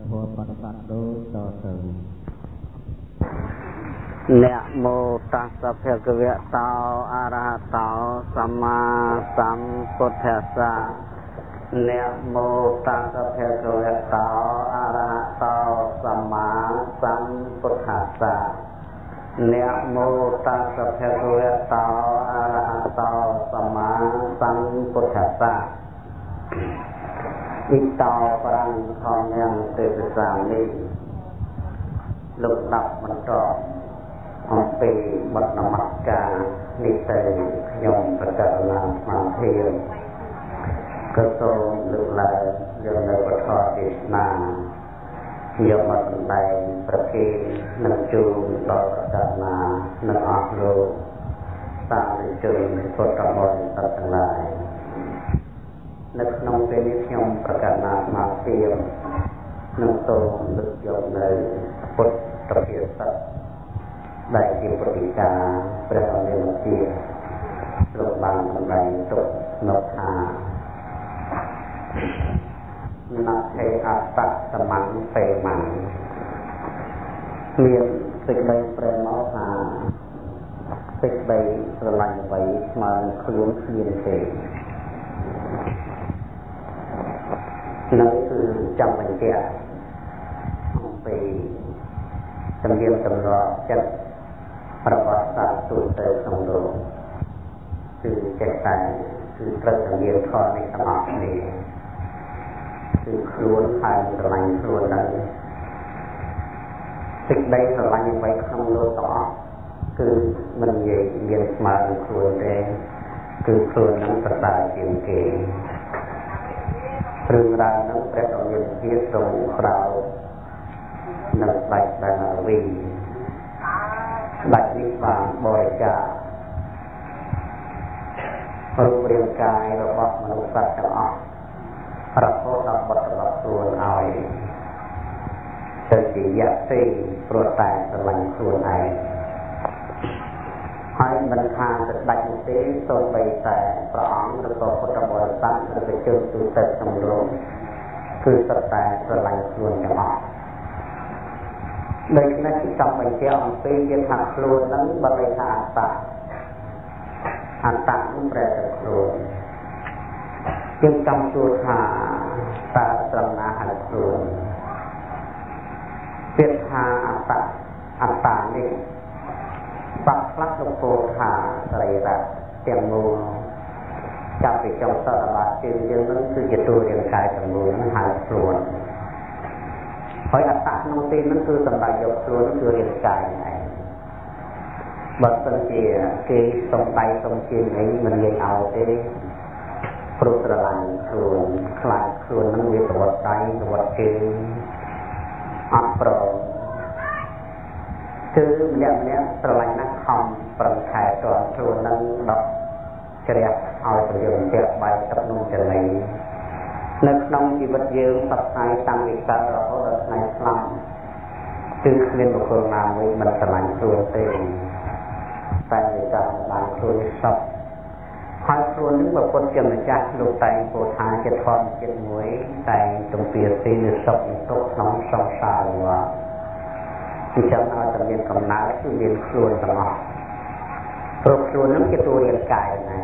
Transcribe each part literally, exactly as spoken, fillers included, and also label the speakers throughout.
Speaker 1: ធัวបរិបត្តិដូចតទៅ
Speaker 2: นะโมตัสสะภะคะวะโตอะระหะโตสัมมาสัมพุทธัสสะนะโมตัสสะภะคะวะโตอะระหะโตสัมมาสัมพุทธัสสะนะโมตัสสะภะคะวะโตอะระหะโตสัมมาสัมพุทธัสสะอิตาปรังทองยังเตปสามิลุกดับมันตอบអំពីបទនមស្ការនេះទៅខ្ញុំប្រកាសឡើងស្មារតីក៏សូមលើកឡើងយកនៅពធទេសនាយកមកសម្ដែងប្រគេននិងជូនដល់ប្រកាសណានិងអស់លោកសាធុជនពុទ្ធបរិស័ទទាំងឡាយនៅក្នុងពេលនេះខ្ញុំប្រកាសណាស្មារតីនឹងសូមលើកយកនៅពុទ្ធភាសិតដែលជាប្រតិការព្រះអរិយមេជាលោកបានសម្ដែងទុកនៅថាណដ្ឋេអត្តសមੰពេមੰមានសេចក្តីប្រែមកថាសេចក្តីស្រឡាញ់អ្វីស្មើនឹងខ្លួនគ្មានទេនោះគឺចាំបញ្ជាក់អំពីជំនាញសម្រាប់ចិត្តរបស់សត្វទូទៅក្នុងលោកគឺចិត្តតែគឺត្រូវតែមានខនេះទាំងអស់គ្នាគឺខ្លួនហើយស្រឡាញ់ខ្លួនដែរសេចក្តីស្រឡាញ់អ្វីក្នុងលោកទាំងអស់គឺមិននិយាយមានស្មើនឹងខ្លួនទេគឺខ្លួននឹងប្រសើរជាងគេរឿងរ៉ាវនឹងព្រះអង្គមានជាទ្រង់ប្រោនៅបាច់បានវិញបាច់នេះបានបរិច្ចាគរូបរាងកាយរបស់មនុស្សសត្វទាំងអស់រហូតដល់បត់របស់ខ្លួនឲ្យទៅជាយៈទេព្រោះតែស្រឡាញ់ខ្លួនឯងហើយមិនថាទៅដាច់នោះទេសូម្បីតែព្រះអង្គឬក៏ពុទ្ធបរិស័ទឬក៏ជនទូទៅក្នុងលោកគឺសុទ្ធតែស្រឡាញ់ខ្លួនទាំងអស់ដូចនេះចង់បញ្ជាក់អំពីយើងថាខ្លួនហ្នឹងបើន័យថាអត្តអត្តនឹងប្រែទៅខ្លួនយើងចង់ជួថាតើត្រង់ណាហើយខ្លួនពាក្យថាអត្តអត្តនេះបាក់ខ្លះលោកពោលថាសរីរៈទាំងមូលចាប់ពីចុងសតបាតជើងយើងនឹងគឺជាតួរាងកាយទាំងមូលហ្នឹងហើយខ្លួនហើយអត្តក្នុងទីហ្នឹងគឺសម្រាប់យកខ្លួនគឺរាងកាយឯងបើសិនជាគេសំដៃសំជើងអីមិនងាយឲ្យទេព្រោះស្រឡាញ់ខ្លួនខ្លាចខ្លួនហ្នឹងវាប្រវត្តិដៃប្រវត្តិជើងអត់ប្រមគឺម្នាក់ម្នាក់ស្រឡាញ់ណាស់ខំប្រឹងខែតរខ្លួនហ្នឹងដល់ជ្រះឲ្យប្រយោជន៍ចិត្តបាយទឹកនំចំណីនៅក្នុងជីវិតយើងសពថ្ងៃតាំងពីកើតរហូតដល់ថ្ងៃស្លាប់គឺគ្មានបុគ្គលណាមួយមិនស្រឡាញ់ខ្លួនទេតែវាចង់បានខ្លួនសុខហើយខ្លួននឹងប្រពុតជាម្ចាស់លោកតែងពោលថាជាធម្មជាតិមួយតែទំពាទីនៅសុខនិងទុក្ខក្នុងសង្សាររបស់អញ្ចឹងឲ្យតែមានកំណើតគឺមានខ្លួនទាំងអស់ព្រោះខ្លួននឹងជាតួរាងកាយណា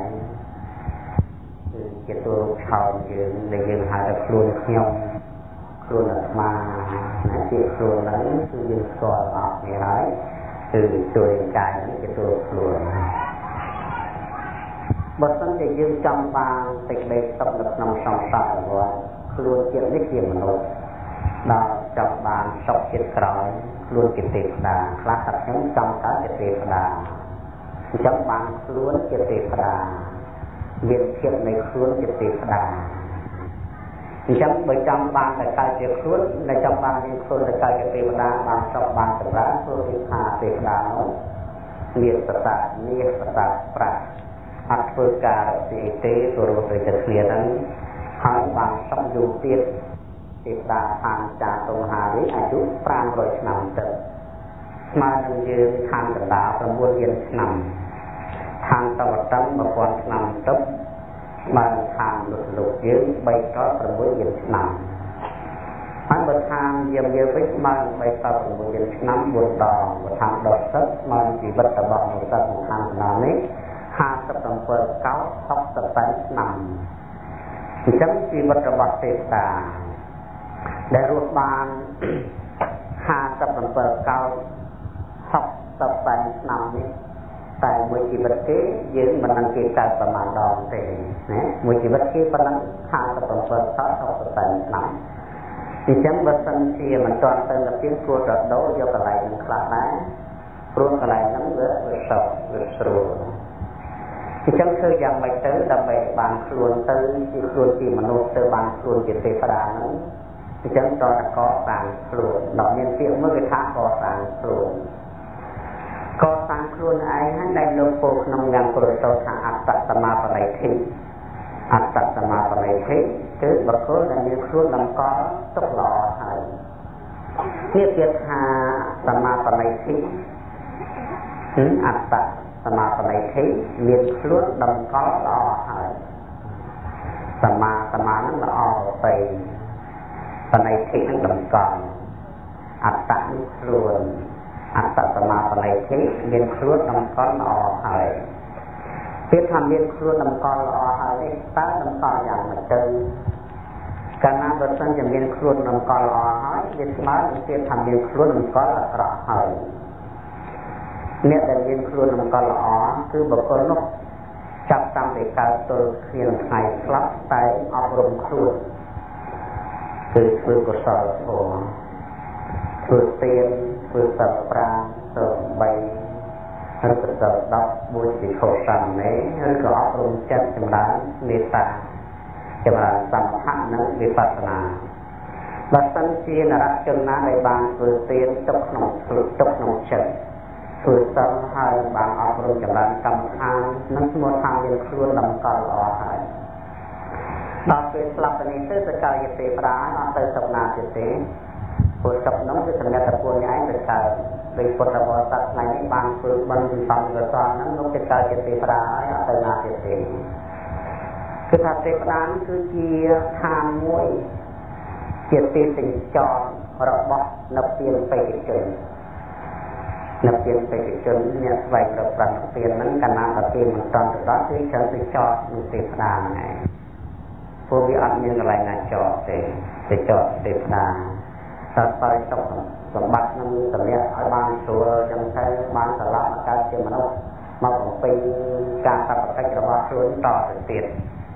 Speaker 2: ជាតួរូបឆោមយើងដែលយើងហៅថាខ្លួនខ្ញុំខ្លួនអាត្មាណាជាខ្លួនហ្នឹងគឺយើងស្គាល់អស់នេះហើយគឺតួរាងកាយហ្នឹងជាតួខ្លួនបើសិនជាយើងចង់បានសេចក្តីសុខនៅក្នុងសង្សាររបស់ខ្លួនជាតិនេះជាមនុស្សដល់ចង់បានសុខជាតិក្រោយខ្លួនជាទេវតាខ្លះថាខ្ញុំចង់កើតជាទេវតាអញ្ចឹងបានខ្លួនជាទេវតាមានភាពនៃខ្លួនជាទេវតាអញ្ចឹងបើចង់បានតែកើតជាខ្លួនដែលចង់បានមានខ្លួនតែកើតជាទេវតាបានសុខបានចម្រើនព្រោះគេថាទេវតានោះមានសតាមាសសតាប្រាក់អត់ធ្វើការពីទេព្រោះទៅតែគ្នាហ្នឹងហើយបានសុខយូរទៀតទេវតាខាងចាតុហានេះអាយុប្រាំរយឆ្នាំទៅស្មើនឹងយើងខាងកណ្ដាល៩លានឆ្នាំខាងតវតឹងmột nghìnឆ្នាំទឹកបានខាងលុតលុតយើងបីដល់៦លានឆ្នាំហហើយបើថាយាមយើងវិញមកបីសពមួយឆ្នាំបួនដងបើថាដុតទឹកមកជីវិតរបស់មនុស្សខាងកណ្ដាលនេះห้าสิบสองเก้าหกสิบแปดឆ្នាំអញ្ចឹងជីវិតរបស់ទេវតាដែលរស់បានห้าสิบสองเก้าหกสิบแปดឆ្នាំនេះតែមួយជីវិតគេយើងមិនដឹងគេកើតប្រមាណដងទេណាមួយជីវិតគេប៉ុណ្ណឹងห้าสิบสองเก้าหกสิบแปดឆ្នាំអញ្ចឹងបើសិនជាមិនទាន់ទៅដល់ពីគួររដូវយកកន្លែងនឹងខ្លះដែរព្រោះកន្លែងហ្នឹងវាវាសក់វាស្រួលអញ្ចឹងធ្វើយ៉ាងម៉េចទៅដើម្បីបានខ្លួនទៅជាខ្លួនជាមនុស្សទៅបានខ្លួនជាទេវតាហ្នឹងអញ្ចឹងតតកសាងខ្លួនដល់មានពាក្យមួយគេថាកសាងខ្លួនកសាងខ្លួនឯងហ្នឹងដែលលោកពោលក្នុងយ៉ាងប្រយោជន៍ថាអត្តសមាបរិទ្ធិអត្តសមាបរិទ្ធិគឺបុគ្គលដែលមានខ្លួនតម្កល់ទុកល្អហើយនេះទៀតថាសមាបរិទ្ធិគឺអត្តសមាបរិទ្ធិមានខ្លួនតម្កល់ល្អហើយសមាសមានឹងល្អទៅបរិទ្ធិនឹងតម្កល់អត្តនឹងខ្លួនអត្តសមាបរិទ្ធិមានខ្លួនតម្កល់ល្អហើយទៀតថាមានខ្លួនតម្កល់ល្អហើយនេះតើតម្កល់យ៉ាងម៉េចទៅកាលណាបើសិនជាមានខ្លួនតម្កល់ល្អហើយវាស្មើនឹងទៀតថាមានខ្លួនតម្កល់អាក្រក់ហើយអ្នកដែលមានខ្លួនតម្កល់ល្អគឺបុគ្គលនោះចាប់តាំងពីកើតទល់គ្មានថ្ងៃស្លាប់តែអប់រំខ្លួនគឺធ្វើកុសលធម៌ធ្វើទានធ្វើសិលប្រាំសិលបីឬក៏សិលដប់មួយពិខុសាមណេរឬក៏អប់រំចិត្តចម្រើនមេត្តាចម្រើនសម្ផស្សនិងវិបស្សនាបើសិនជានរជនណាដែលបានធ្វើទានទុកក្នុងខ្លួនទុកក្នុងចិត្តធ្វើសិលហើយបានអប់រំចម្រើនកម្មដ្ឋាននឹងឈ្មោះថាមានខ្លួនតម្កល់ល្អហើយដល់ពេលស្លាប់ទៅនេះទៅទៅកើតជាទេវតាអត់ទៅសុខណាទៀតទេព្រោះសុខនោះគឺសម្រាប់តែពួកឯងទៅកើតដោយពុទ្ធបរិស័ទថ្ងៃនេះបានធ្វើបន់សំកសលហ្នឹងនោះទៅកើតជាទេវតាហើយអត់ទៅណាទៀតទេគឺថាទេវតាគឺជាឋានមួយជាទីសញ្ចររបស់នៅពានបេតិជននៅពានបេតិជនអ្នកស្វែងរកប្រាក់ពានហ្នឹងកាលណាតែពានមិនតាន់ទៅដល់គឺច្រើនទៅចតនឹងទេវតាហ្នឹងឯងព្រោះវាអត់មានកន្លែងណាចតទេទៅចតទេវតាតើបើសុខសម្បត្តិនឹងតម្រាក់ឲ្យបានស្រួលចឹងទៅបានត្រឡប់មកកើតជាមនុស្សមកបំពេញការតបកិច្ចរបស់ខ្លួនតទៅទៀត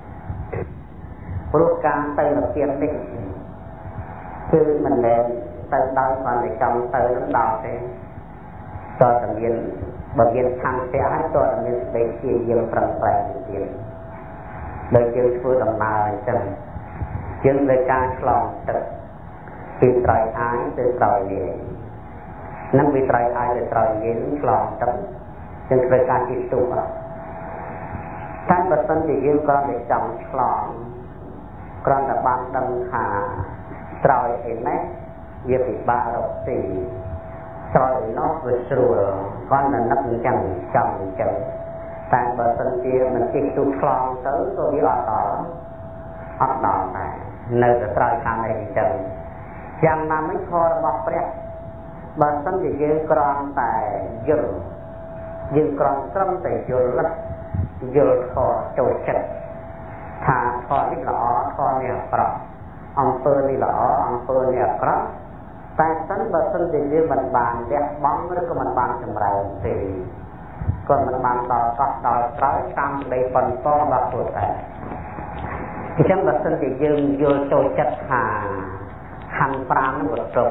Speaker 2: ព្រោះការទៅនិព្វាននេះគឺមិនមែនទៅដោយគ្រាន់តែចង់ទៅនឹងដល់ទេតើតែមានបើមានឆន្ទៈហើយតើតែមានសេចក្តីព្យាយាមប្រឹងប្រែងទៀតដោយយើងធ្វើដំណើរអញ្ចឹងយើងលើការឆ្លងទឹកពីត្រៃអាយទៅត្រៃលាយនឹងពីត្រៃអាយទៅត្រៃលាយឆ្លងទឹកយើងត្រូវការជិះទូកតែបើសិនជាយើងគ្រាន់តែចង់ឆ្លងគ្រាន់តែបានដឹងថាត្រៃឯនេះវាពិបាករកទីត្រៃនោះវាស្រួលគ្រាន់តែនឹកអញ្ចឹងចង់អញ្ចឹងតែបើសិនជាមិនជិះទូកឆ្លងទៅក៏វាអត់ដល់អត់ដល់ដែរនៅតែត្រៃខាងនេះអញ្ចឹងយ៉ាងណាមិញធម៌របស់ព្រះបើសិនជាយើងគ្រាន់តែយល់យើងគ្រាន់ត្រឹមតែយល់យល់ធម៌ចូលចិត្តថាធម៌នេះល្អធម៌នេះអាក្រក់អំពើនេះល្អអំពើនេះអាក្រក់តែសិនបើសិនជាយើងមិនបានលះបង់ឬក៏មិនបានចម្រើនទេក៏មិនបានដល់កោះដល់ក្រោយតាមក្តីប៉ុនប៉ងរបស់ខ្លួនដែរអញ្ចឹងបើសិនជាយើងយល់ចូលចិត្តថាខណ្ឌប្រាំនឹងបន្ទប់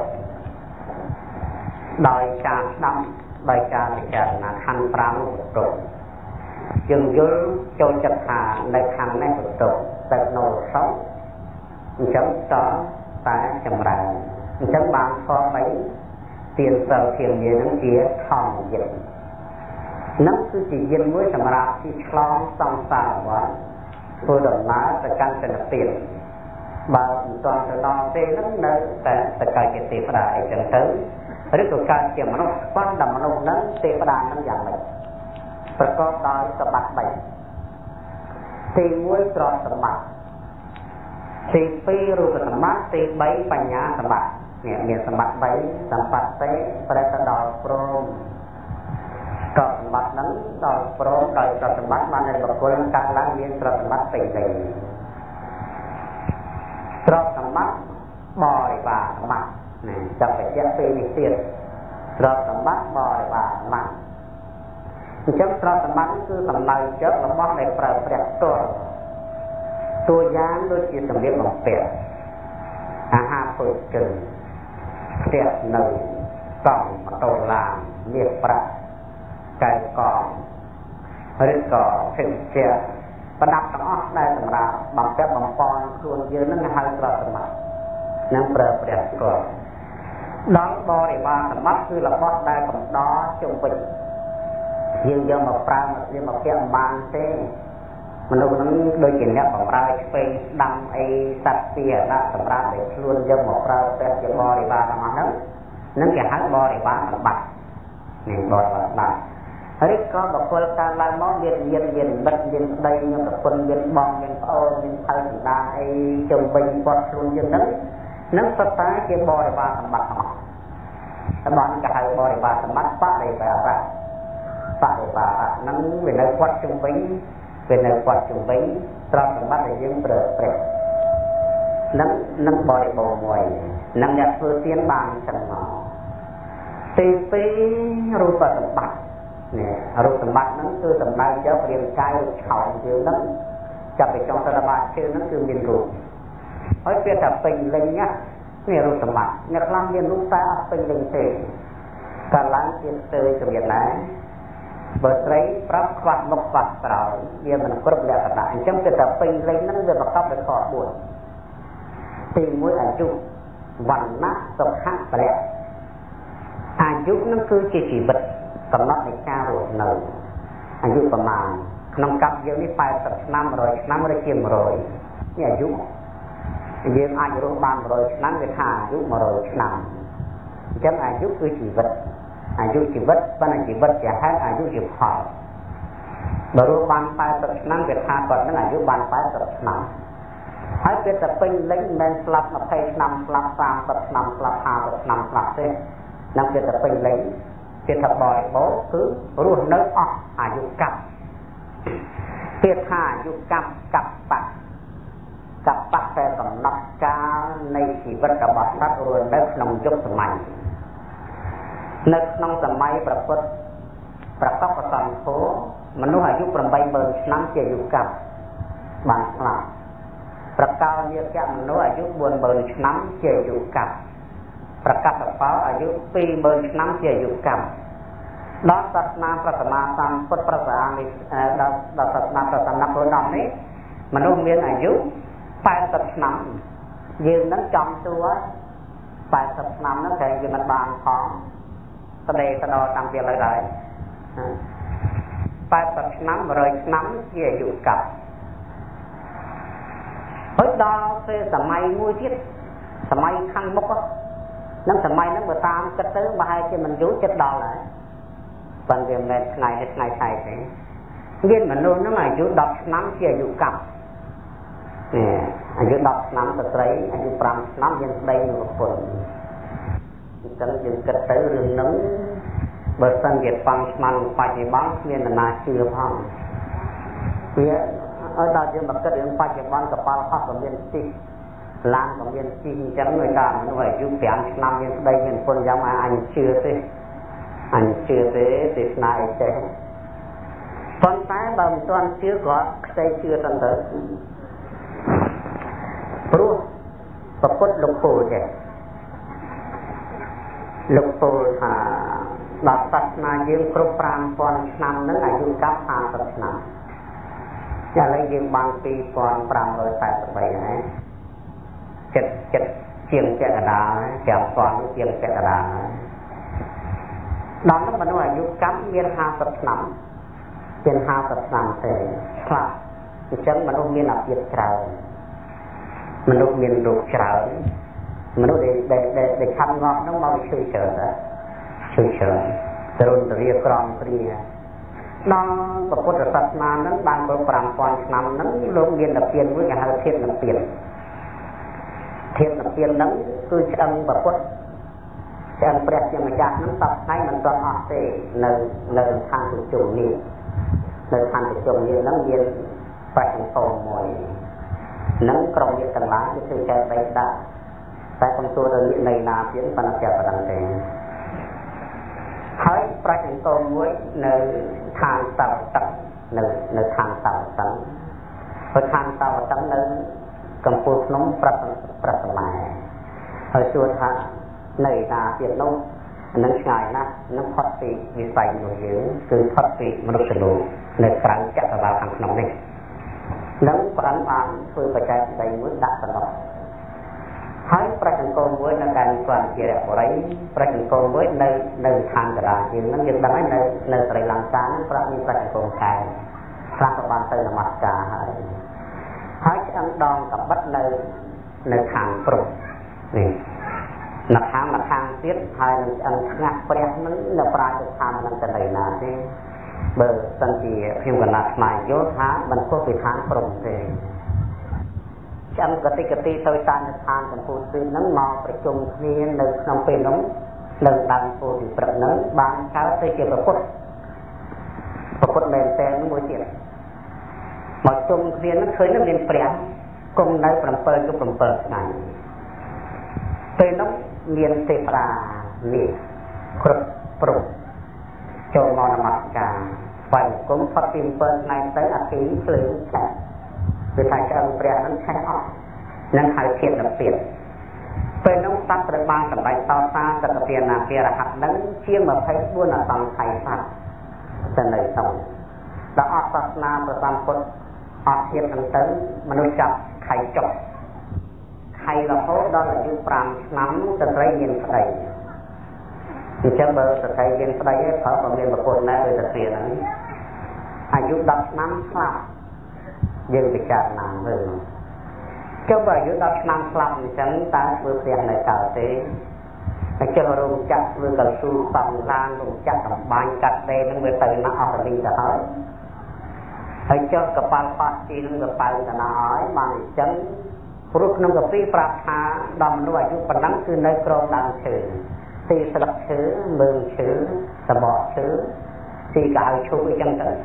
Speaker 2: ដោយការស្ដាប់ដោយការពិចារណាខណ្ឌប្រាំនឹងបន្ទប់យើងយល់ចូលចិត្តថានៅខណ្ឌនេះបន្ទប់ទៅនៅសោអញ្ចឹងតតែចម្រើនអញ្ចឹងបានខបីទានសិលធានានឹងជាធម្មយិននឹងគឺជាយិនមួយសម្រាប់ទីឆ្លងសង្សារវដ្តធ្វើដំណើរទៅកាន់ទៅនិព្វានបើមិនទាន់ទៅដល់ទេនឹងនៅតែទៅកើតជាទេវតាអីចឹងទៅឬក៏កើតជាមនុស្សប៉ុន្តែមនុស្សហ្នឹងទេវតាហ្នឹងយ៉ាងម៉េចប្រកបដោយសម្បត្តិបីទីមួយទ្រព្យសម្បត្តិទីពីររូបសម្បត្តិទីបីបញ្ញាសម្បត្តិនេះមានសម្បត្តិបីសម្បត្តិទេប្រែទៅដល់ព្រមទ្រព្យសម្បត្តិហ្នឹងដល់ព្រមដោយទ្រព្យសម្បត្តិបានតែបុគ្គលកាត់ឡើងមានទ្រព្យសម្បត្តិពេញលេញទ្រព្យសម្បត្តិបរិវារសម្បត្តិនេះចាប់បញ្ជាក់ពេលនេះទៀតទ្រព្យសម្បត្តិបរិវារសម្បត្តិអញ្ចឹងទ្រព្យសម្បត្តិគឺសំដៅចិត្តរបស់ដែលប្រើប្រាស់ផ្ទាល់តួយ៉ាងដូចជាសម្ភារបំពាក់អាហារធ្វើជើងផ្ទះនៅកង់ម៉ូតូឡានមាសប្រាក់កែកងឬក៏ភេសជ្ជៈប្រដាប់ទាំងអស់ដែលសម្រាប់បំពាក់បំពន់ខ្លួនយើងនឹងហៅទ្រព្យសម្បត្តិនឹងប្រើប្រាស់ផ្ទាល់ដល់បរិវារសម្បត្តិគឺរបស់ដែលកំដរជុំវិញយើងយកមកប្រើមកស្លៀកមកពាក់បានទេមនុស្សហ្នឹងដូចជាអ្នកបម្រើឆ្វេងស្ដាំអីសត្វទាណាសម្រាប់ឲ្យខ្លួនយកមកប្រើប្រាស់ជាបរិវារទាំងអស់ហ្នឹងនឹងគេហៅបរិវារសម្បត្តិនេះបរិវារសម្បត្តិហើយក៏បុគ្គលកើតឡើងមកមានញាតិមានមិត្តមានប្តីមានប្រពន្ធមានបងមានប្អូនមានថៅសម្ដាអីជុំវិញគាត់ខ្លួនយើងហ្នឹងនឹងសត្វតាជាបរិវារសម្បត្តិទាំងអស់តែបានគេហៅបរិវារសម្បត្តិបរិវារៈបរិវារៈហ្នឹងវានៅគាត់ជុំវិញពេលនៅគាត់ជុំវិញទ្រព្យសម្បត្តិដែលយើងប្រើប្រាស់នឹងនឹងបរិបូរណ៍មួយនឹងអ្នកធ្វើទានបានចឹងមកទីពីររូបសម្បត្តិនេះរូបសម្បត្តិហ្នឹងគឺសម្ដៅយករាងកាយរូបឆោមយើងហ្នឹងចាប់ពីចុងទៅដល់បាតជើងហ្នឹងគឺមានរូបហើយពេលតែពេញលេញណានេះរូបសម្បត្តិអ្នកខ្លះមានរូបតែអត់ពេញលេញទេកាលឡើងទៀតទៅជំរាបណាបើស្រីប្រាប់ខ្វះមុខខ្វះក្រោយវាមិនគ្រប់លក្ខណៈអញ្ចឹងគឺតែពេញលេញហ្នឹងវាប្រកបដោយខបួនទីមួយអាយុវណ្ណៈសុខៈពលៈអាយុហ្នឹងគឺជាជីវិតកំណត់នៃការរស់នៅអាយុប្រមាណក្នុងកັບយើងនេះប៉ែតសិបឆ្នាំmột trămឆ្នាំឬជាmột trămនេះអាយុយើងអាចរស់បានmột trămឆ្នាំវាថាអាយុmột trămឆ្នាំអញ្ចឹងអាយុគឺជីវិតអាយុជីវិតប៉ុន្តែជីវិតជាហេតុអាយុជាផលបើរស់បានแปดสิบឆ្នាំវាថាគាត់នឹងអាយុបានแปดสิบឆ្នាំហើយពេលតែពេញលេញមិនមែនស្លាប់ยี่สิบឆ្នាំស្លាប់สามสิบឆ្នាំស្លាប់ห้าสิบឆ្នាំស្លាប់ទេនឹងពេលតែពេញលេញគេថាបរិបូរណ៍គឺរស់នៅអស់អាយុកັບពេលថាអាយុកັບកັបបៈកັបបៈតែកំណត់កាលនៃជីវិតរបស់សត្វរស់នៅក្នុងយុគសម័យនៅក្នុងសម័យប្រពុតប្រកបប្រសន្ធោមនុស្សអាយុeightម៉ឺនឆ្នាំជាអាយុកັບបានស្លាប់ប្រកោញាតិមនុស្សអាយុfourម៉ឺនឆ្នាំជាអាយុកັបប្រកាសបោអាយុtwoម៉ឺនឆ្នាំជាអាយុកັបដល់សាសនាព្រះសម្មាសម្ពុទ្ធព្រះសានេះដល់ដល់សាសនាព្រះសម្មាពុទ្ធនេះមនុស្សមានអាយុeightyឆ្នាំយើងនឹងចំសួរeightyឆ្នាំហ្នឹងតែវាមិនបានផងស្ដីស្ដោតាំងពីឥឡូវដែរeightyឆ្នាំone hundredឆ្នាំជាអាយុកັບហើយដល់ពេលសម័យមួយទៀតសម័យខាងមុខហ្នឹងសម័យហ្នឹងបើតាមគិតទៅប្រហែលជាមិនយូរចិត្តដល់ហើយប៉ុន្តែវាមិនថ្ងៃនេះថ្ងៃស្អែកទេមានមនុស្សហ្នឹងអាយុtenឆ្នាំជាអាយុកັບនេះអាយុtenឆ្នាំស្ត្រីអាយុfiveឆ្នាំយើងស្ដីនឹងប្រពន្ធអញ្ចឹងយើងគិតទៅរឿងហ្នឹងបើសិនជាប៉ងស្មានបច្ចុប្បន្នគ្មាននរណាជឿផងវាឲ្យដល់យើងមកគិតរឿងបច្ចុប្បន្នកប៉ាល់ហោះក៏មានទីឡានក៏មានទីអញ្ចឹងដោយការមនុស្សអាយុfiveឆ្នាំមានស្ដីមានប្រពន្ធយ៉ាងអញជឿទេអញជឿទេទេសនាអីចេះប៉ុន្តែបើមិនទាន់ជឿក៏ខ្ចីជឿទៅទៅព្រោះប្រពុតលោកពូចេះលោកពូថាដល់សាសនាយើងគ្រប់five thousandឆ្នាំហ្នឹងអាយុកັບfiftyឆ្នាំឥឡូវយើងបានtwo thousand five hundred eighty-threeហើយចិត្តចិត្តជាងចក្រដាលfive thousandជាងចក្រដាលដល់នោះមនុស្សអាយុកັບមានfiftyឆ្នាំមានfiftyឆ្នាំទេខ្លះអញ្ចឹងមនុស្សមានអាភិបច្រើនមនុស្សមានរោគច្រើនមនុស្សដែលដែលដែលខំងប់ហ្នឹងមកឈឺច្រើនដែរឈឺច្រើនទរុនទរាក្រំព្រាដល់ពុទ្ធសាសនាហ្នឹងបានទៅfive thousandឆ្នាំហ្នឹងលោកមានតែពៀនមួយគេហៅធាតុនិព្វាន thiên là tiên nắng cứ chân và quất chân bẹt nhưng mà chặt nó tập ngay mình toàn họ để nơi nơi thang từ chủng niệm nơi thang từ chủng niệm nắng viên phải thành tồn mồi nắng trong việc cần lá cái sự chơi bay đã tại công tôi đơn vị này là diễn phần chặt và đăng tế hãy phải thành tồn mối nơi thang tàu tập nơi nơi thang tàu tấn với thang tàu tấn nơi cầm phút nóng prap prap mài hơi xua thang nơi là việc nông nâng ngày na nâng phát thị vì vậy một dưới cứ phát thị mà được sử dụng nơi sáng chắc là vào hàng năm này nâng phản bản phương phải chạy đầy muốn đặt vào đó hãy phải thành công với nâng càng toàn chia đẹp của đấy phải thành công với nơi nơi thang cả đà nhưng nó những đắng nơi nơi phải làm sáng phải như phải thành công khai làm các bạn tới là mặt cả hãy ăn đòn gặp bắt nơi nơi thang pro nàyนักทางนักทางเสียหายอันงัดเปรี้ยนั้นนับปราศจากทางนั้นจะได้นาที่เบอร์สันติพิมพ์กันนักหมายโยธาบรรทุกไปทางปรงเองจำกติกติโดยการทางกันพูดซึ่งนั้นมองประชุมนี้หนึ่งนำเป็นน้องหนึ่งดังพูดประนั้นบางเช้าไปเกี่ยวกับพุทธประพุทธเมนเตนมวยเจียมาจุ่มเรียนนั้นเคยนักเรียนเปรี้ยกงในประเปิดก็ประเปิดไงเป็นน้องเรียนเตปราเนี่ยครบปรุโจมอนมัดกาไฟกุ้งฟัดติมเปิลในเตออาทิตย์หรือแฉะคือถ่ายเชิงเปลี่ยนนั้นใช้ออกนั่งหายเทียนกับเปลี่ยนเป็นน้องตัดประบางกับใบตอตากับเปลี่ยนนาเปลี่ยนรหัสนั้นเชี่ยมาให้บ้วนตองไทยสัตว์จะเลยตรงแล้วออกศาสนาประจำคนออกเทียนตั้งแต่มนุษย์จับไข่จบใครเราโพสđó là như pram nắmจะได้เย็นใส่ที่เจ้าเบอร์จะได้เย็นใส่เขาบอกเรียนประกวดแล้วเลยจะเสียนั้นอายุดับน้ำคลับยังไปจัดนานเลยเจ้าเบอร์อายุดับน้ำคลับฉันตาเบื่อเสียงในเก่าเต้แต่เจ้ารุ่งจักเบื่อกับสู้สองล้านรุ่งจักกับบานกัดเต้นั่งเบื่อตื่นมาออกลิงจะหายไอ้เจ้ากับปลาปลาจีนกับปลาจะหายบางจังพวกน้องกับพี่ปราบหาดำด้วยยุคปนังคือในกรองดังเฉยตีสลับเฉยเมืองเฉยสบอเฉยตีกายชูไปจังเลย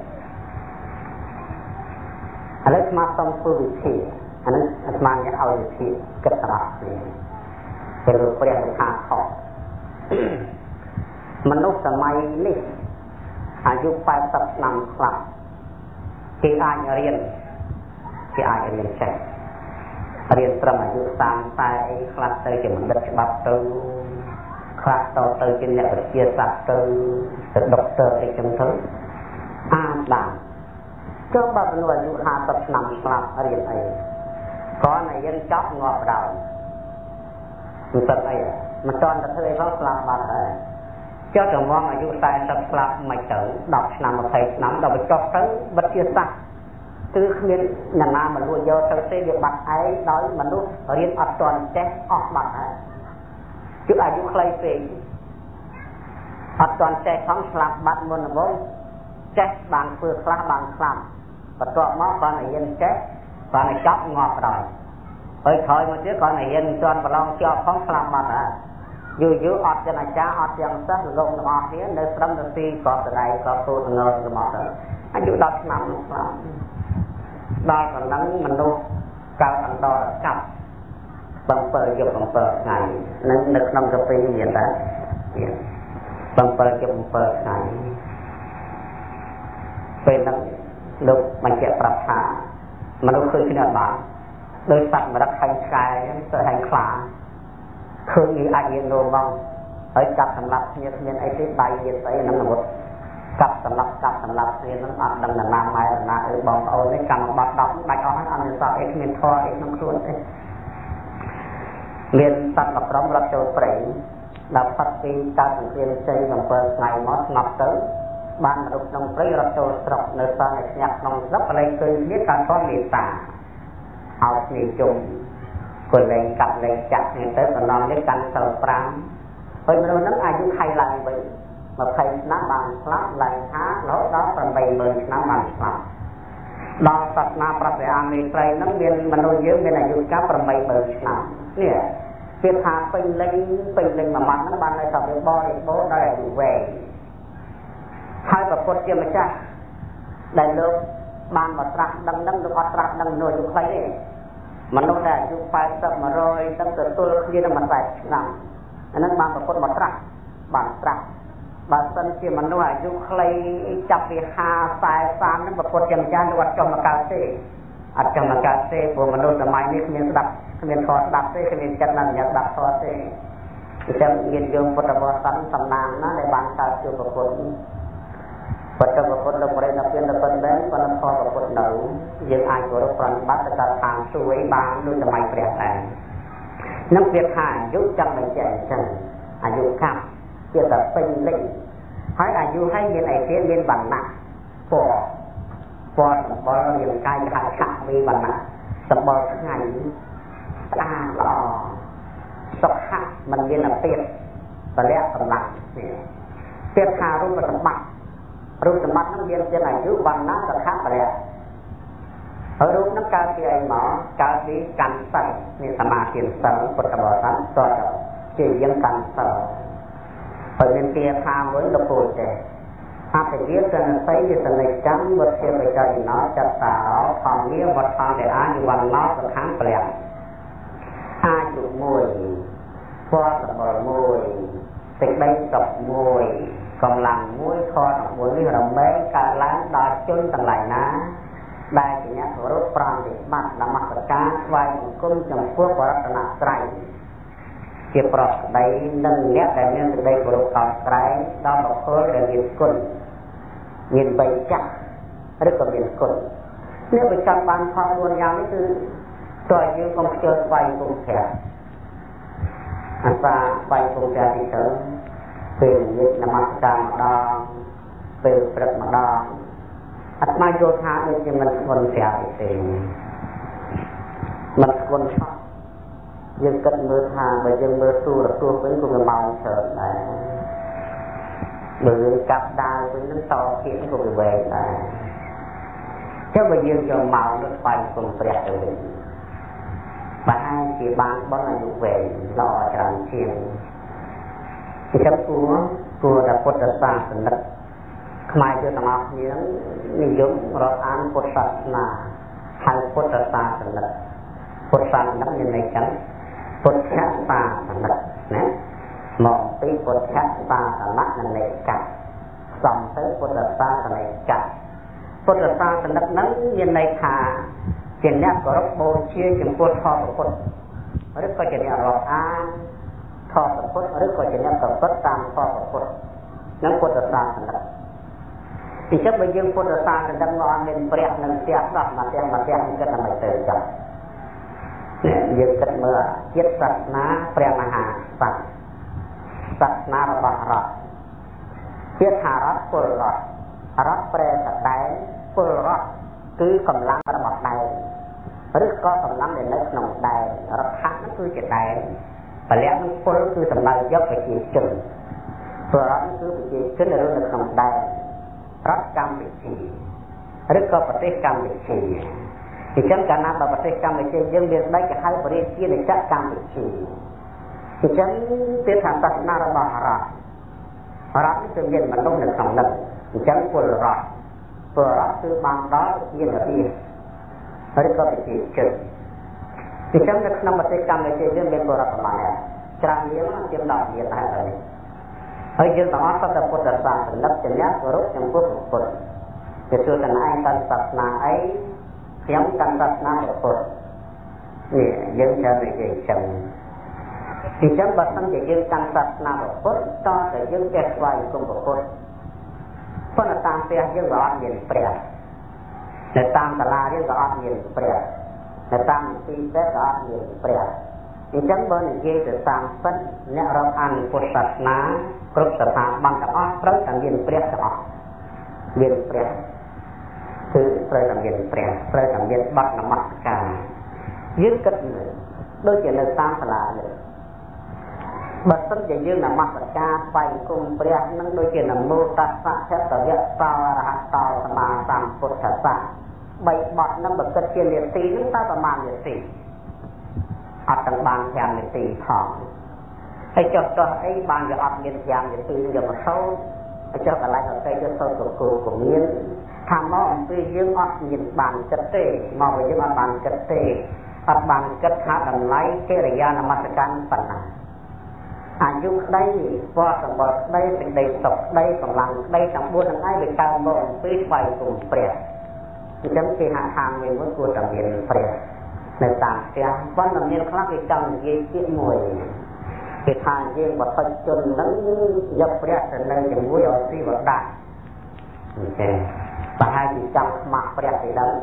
Speaker 2: อันนั้นมาต้องพูดวิธีอันนั้นมาเนี่ยเอาวิธีกระตับเลยเป็นรูปเปลี่ยนทางขอบมนุษย์สมัยนี้อายุแปดสิบนำคลับที่อาจเรียนที่อาจเรียนใช่เรียนประมาณยุสามตายคลาสเตอร์จะมันดัชบัตเตอร์คลาสต่อเตอร์จะเนี่ยเป็นเกียร์สัตเตอร์เป็นด็อกเตอร์ไอ้จังทั้งอ่านด่างเจ้าบัตรหน่วยยุหาตัดนำคลาสเรียนไอ้เพราะในยันจ็อบงอบดาวมันตัดไอ้มันตอนตัดเธอเขาคลาสบัตรไอ้เจ้าจะมองอายุตายตัดคลาสไม่เจอดอกนำมาใส่น้ำดอกไปจ็อบเตอร์บัตรเกียร์สัตคือเรียนอย่างนั้นมันรู้เยอะเท่าที่เรียนบัตรไอ้โดยมันรู้เรียนอัดตอนแจ๊ออกบัตรไอ้จุดอายุใครเป็นอัดตอนแจ๊ของคลาสบัตรมันว่าแจ๊บางเพื่อคลาสบางคลาสประกอบมาตอนไหนยันแจ๊ตอนไหนจ็อบงอปล่อยเฮ้ยถอยมาเชื่อตอนไหนยันจวนประลองจอบของคลาสบัตรไอ้อยู่อยู่อัดจะน่าจ้าอัดยังสักลงออกนี้ในสามนาทีก็จะได้ก็ตัวเงินจะหมดอายุดับน้ำคลาสได้ตอนนั้นมันดูการอันดอกับบังเปิดกับบังเปิดไงนึกนึกน้ำกาแฟเหมือนกันบังเปิดกับบังเปิดไงเป็นนักดูมันเจ็บปรับหามันดูเคยขึ้นมาบ้างโดยสัตว์มันรักใครกายเกิดให้คลาคือมีอายุโนมองไอ้จับสำหรับเนี่ยเนี่ยไอ้ที่ใบเย็นไอ้น้ำหมดกับสำหรับกับสำหรับเรียนน้ำอัดดังนานาไม้นาเออบองเอาในกำบัดดอกใบเอาให้อันนี้สอบเอ็กเมนทอเอ็กน้ำครุนเรียนตัดกับพร้อมรับโจทย์เปร่งดับพัดปีการสังเกตใจของเปิดไงมอสนับเตอร์บ้านรูปน้องเปร่งรับโจทย์ตรอกในซอยหยักน้องรับอะไรเคยเรียกการก้อนมีตาเอาหนีจุ่มกดเลยกับเลยจับเนี่ยเติร์ดนอนเรียกการเติร์ดปรามเฮ้ยมันนั่งอายุใครหลังไปมาใครน้ำบางคลับไหลหาแล้วđó còn bày mờน้ำบางคลับដល់សាសនាប្រតិអាមេត្រីហ្នឹងមានមនុស្សយើងមានអាយុកាល8 9ឆ្នាំនេះពាក្យថាពេញលេញពេញលេញមួយម៉ាត់ហ្នឹងបានន័យថាវាបរិបូរណ៍ដោយអាយុវែងហើយប្រពុតជាម្ចាស់ដែលលោកបានមកត្រាស់ដឹងហ្នឹងលោកអត់ត្រាស់ដឹងនៅយុគខ្លីទេមនុស្សដែលអាយុ八十 một trămទាំងទទួលគ្នានឹងមួយសែនឆ្នាំអាហ្នឹងបានប្រពុតមកត្រាស់បានត្រាស់បើសិនជាមនុស្សអាយុខ្លីចាប់ពីห้า สี่ สามហ្នឹងប្រពុតជាម្ចាស់លោកអត់ចង់មកកើតទេអត់ចង់មកកើតទេព្រោះមនុស្សសម័យនេះគ្មានស្ដាប់គ្មានខស្ដាប់ទេគ្មានចិត្តណាស់ស្ដាប់ខទេអញ្ចឹងមានយើងពុទ្ធបរិស័ទសំណាងណាដែលបានកើតជាប្រពុតពុទ្ធប្រពុតលោកបរិណិព្វានទៅប៉ុណ្ណេះប៉ុន្តែខប្រពុតនៅយើងអាចគោរពប្រណិប័តទៅតាមខាងសួយបានដូចសម័យព្រះដែរនឹងវាថាអាយុចង់បញ្ជាក់អញ្ចឹងអាយុកាប់ជាតែពេញលេញហើយអាយុហើយមានអីទៀតមានវណ្ណៈពណ៌ពណ៌សម្បល់រាងកាយហៅឆាក់វិវណ្ណៈសម្បល់ថ្ងៃស្អាតល្អសុខៈមិនមានអាពាធពលៈកម្លាំងពាក្យថារូបសម្បត្តិរូបសម្បត្តិនឹងមានទាំងអាយុវណ្ណៈសុខៈពលៈហើយរូបនឹងកើតពីអីមកកើតពីកម្មសិលនេះសមាធិសិលពុទ្ធបរិស័ទតើជាយើងកម្មសិលហើយមានពាក្យថាមួយលោកពូទេអភិវិសនស័យយសនិច្ចੰវត្ថិបច្ច័យណោចតារោធម្មនិវត្តន្តអាយុវណ្ណោសង្ខាងពលៈអាយុមួយពណ៌សម្បល់មួយសេចក្តីសុខមួយកម្លាំងមួយខទាំងមួយនេះរមែងកើតឡើងដល់ជនទាំងឡាយណាដែលជាអ្នកគោរពប្រតិបត្តិនមស្ការថ្វាយបង្គំចំពោះបរតនត្រ័យជាប្រកដីនិងអ្នកដែលមានសេចក្តីគោរពខំក្រែងដល់បុគ្គលដែលមានគុណមានបរិច្ចាគឬក៏មានគុណនេះបើចង់បានផលបួនយ៉ាងនេះគឺតើយើងកុំខ្ជិលស្វែងគុំព្រះអាសាស្វែងគុំព្រះទីទៅពេលនិយាយនមស្ការម្ដងពេលព្រឹកម្ដងអាត្មាយល់ថាដូចជាមិនស្គាល់ព្រះទេមិនស្គាល់ឆោះយើងគិតមើលថាបើយើងមើលទូរទស្សន៍វិញក៏វាម៉ោងច្រើនដែរបើយើងកាប់ដាវវិញនឹងតទៀតក៏វាវែងដែរចុះបើយើងចូលម៉ោងទៅស្វែងគុំព្រះទៅវិញបើអាចជាបានបន់អាយុវែងល្អច្រើនជាងអញ្ចឹងគួរគួរតែពុទ្ធសាសនិកខ្មែរយើងទាំងអស់គ្នានិយមរាប់អានពុទ្ធសាសនាហើយពុទ្ធសាសនិកពុទ្ធសាសនិកមានន័យចឹងពុទ្ធសាសនិកណាមកពីពុទ្ធសាសនានៃកៈសំទៅពុទ្ធសាសនាកៈពុទ្ធសាសនិកហ្នឹងមានន័យថាជាអ្នកគោរពបូជាចំពោះធម៌ពុទ្ធឬក៏ជាអ្នករាប់អានធម៌ពុទ្ធឬក៏ជាអ្នកប្រព្រឹត្តតាមធម៌ពុទ្ធនឹងពុទ្ធសាសនិកពីចឹងបើយើងពុទ្ធសាសនិកមកអត់មានព្រះនឹងផ្ទះស្ដាប់មកផ្ទះមកផ្ទះគិតដើម្បីទៅចឹងយើងគិតមើលចិត្តសាសនាព្រះមហាក្សត្រសាសនារបស់រដ្ឋពាក្យថារដ្ឋពលរដ្ឋរដ្ឋប្រែថាដែនពលរដ្ឋគឺកម្លាំងរបស់ដែនឬក៏កម្លាំងដែលនៅក្នុងដែនរដ្ឋហ្នឹងគឺជាដែនពលៈនឹងពលគឺសម្ដៅយកប្រជាជនពលរដ្ឋគឺប្រជាជនដែលរស់នៅក្នុងដែនរដ្ឋកម្ពុជាឬក៏ប្រទេសកម្ពុជាអញ្ចឹងកាលណាបើប្រទេសកម្ពុជាយើងមានស្ដេចគេហៅបរិជាណាចក្រកម្ពុជាអញ្ចឹងពាក្យថាសាសនារបស់រដ្ឋរដ្ឋនេះគឺមានមនុស្សនៅក្នុងនោះអញ្ចឹងពលរដ្ឋពលរដ្ឋគឺបានដល់ជានារីឬក៏ប្រជាជនអញ្ចឹងនៅក្នុងប្រទេសកម្ពុជាយើងមានពលរដ្ឋប្រមាណច្រើនមានជាងដល់មានដែរហើយហើយយើងទាំងអស់ក៏តែពុទ្ធសាសនិកជាអ្នកគោរពចំពោះពុទ្ធជាទូទៅឯងកាន់សាសនាអីខ្ញុំកាន់សាសនាពុទ្ធនេះយើងត្រូវនិយាយចឹងអញ្ចឹងបើសិនជាយើងកាន់សាសនាពុទ្ធតើតែយើងចេះស្វែងគុំពុទ្ធប៉ុន្តែតាមផ្ទះយើងក៏អត់មានព្រះនៅតាមសាលារៀនក៏អត់មានព្រះនៅតាមទីពេទ្យក៏អត់មានព្រះអញ្ចឹងបើនិយាយទៅតាមពិតអ្នករាប់អានពុទ្ធសាសនាគ្រប់ស្ថាប័នទាំងអស់ត្រូវតែមានព្រះទាំងអស់មានព្រះគឺត្រូវតែមានព្រះត្រូវតែមានបទនមស្ការយើងគិតមើលដូចជានៅតាមសាលានេះបើសិនជាយើងនមស្ការស្វែងគុំព្រះនឹងដូចជានមោតស្សៈភគវៈតោអរហតោសម្មាសម្ពុទ្ធស្សៈ bảy bọt nó bật cất trên liệt tí nó taประมาณliệt tí ở tầng bàn thèm liệt tí thỏng hay cho cho ấy bàn giờ ọt liệt thèm liệt tí giờ mà sâu cho cả lại ở đây cho sâu của cô của miên tham nó ông tuy dương ọt nhìn bàn chất tê mà với dương ọt bàn chất tê ọt bàn chất khá đầm lấy cái rìa là mặt căn phần này à dung đây qua tầng bọt đây tình đầy sọc đây tầng lăng đây tầng buôn tầng ai bị cao mà ông tuy phải cùng bẹt chấm khi hạ hàng mình mới cua tầm miền bẹtในต่างเสียวันนั้นเนี่ยครั้งที่จังยี่สิบมวยที่ทางยี่บัดพันจนนั้นยับเรียกแต่ในอย่างมวยเอาซีบัดได้โอเคแต่ให้ที่จังมาเรียกที่นั้น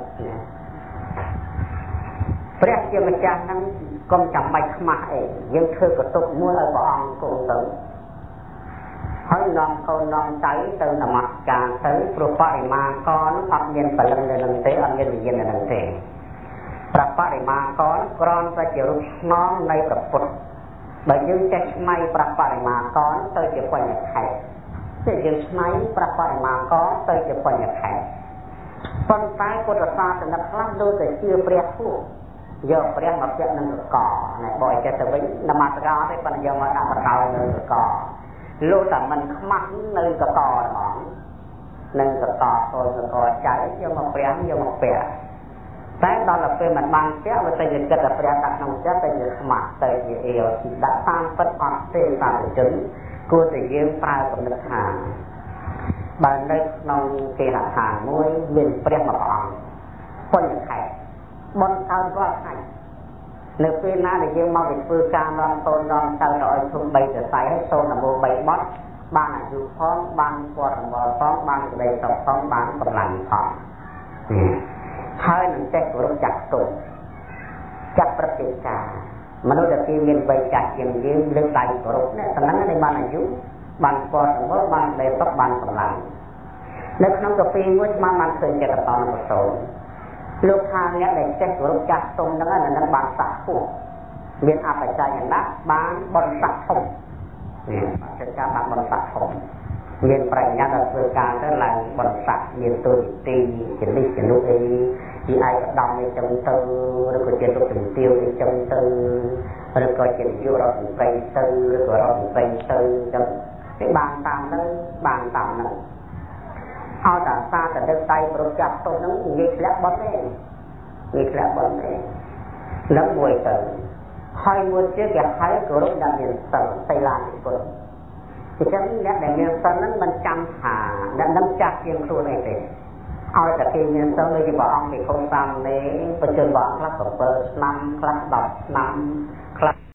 Speaker 2: เรียกเกี่ยวกับจังนั้นก็จำไม่มาเองยังเธอกระตุกมวยเอาบางกงตึงให้นอนเขานอนใจเติมน้ำมันการเติมโปรไฟล์มาก่อนอัพเย็นไปเลยในหนังเตะอัพเย็นเย็นในหนังเตะปรับปริมาก่อนกรอนไปเกี่ยวกับน้องในประปุตบางยังจะไม่ปรับปริมาก่อนเตยจะปล่อยแข็งจะยังไม่ปรับปริมาก่อนเตยจะปล่อยแข็งคนตายคนละซาแต่นักล่ำดูแต่เชื่อเปรียบผู้เยอะเปรียบมาเปรียบนั่งก่อในบ่อยจะจะวิ่งนมาสกาได้ปัญญามาดักเตานั่งก่อรู้แต่มันมักนั่งก่อหมองนั่งก่อตัวก่อใจยังมาเปรียบยังมาเปรียบแต่ตอนเราเป็นมันบางเจ้าเราจะยึดกระดับประดับน้องเจ้าจะยึดหมัดจะยึดเอวที่ดัดตามปัดออกเส้นตามจุดกูจะยืมปลายกับนักหางบางเด็กน้องเกลัดหางมวยเวียนเปรี้ยมาอ่อนคนอย่างไข่บนเท้าก็ไข่เนื้อเป็นหน้าเด็กยืมมาเป็นปืนการนอนโซนนอนเท้าเราเอาทุ่มใบจะใส่ให้โซนหนังโบใบบอสบางอายุพร้อมบางปวดหัวพร้อมบางใบตกพร้อมบางกำลังพร้อมให้หนึ่งแจ้งรู้จักตุ่มจักประเทศกามนุษย์ที่มีใบจัดยังยืมเรื่องใดกรุ๊ปเนี่ยตอนนั้นในบ้านอายุบ้านปอดหรือว่าบ้านใดต้องบ้านกำลังในขนมกาแฟงดมามันเคยจะกระตอนผสมลูกค้าเนี่ยได้แจ้งรู้จักตุ่มนั้นนั้นบ้านสักผู้เรียนอาปัจจัยอย่างนั้นบ้านบนสักทงเนี่ยจะจะบ้านบนสักทงเรียนปริญญาดับการได้หลังบนสักเรียนตัวตีเขียนลิเขียนลูกเอที่ไอ้ดำในจำตือหรือก็เจนลูกถึงเตียวในจำตือหรือก็เจนยูเราถึงไปตือหรือก็เราถึงไปตือจังcái bàn tạmนั้นbàn tạmนั้นเอาแต่ซาแต่เดินไตโปรจับตัวนั้นยิงแล้วบอลเองยิงแล้วบอลเองแล้วมวยตือให้มวยเชื่อแก่ให้กรุ๊ปดำเนินตือไตลาอีกคนฉะนั้นเนี่ยแต่เมียนตอนนั้นมันจำหาและน้ำจักเพียงตัวในเด็กเอาแต่เพียงเมียนตอนเลยจะบอกเอาไปคงตามนี้ประจุบอกคลักของเปิดนำคลักดอกนำคลัก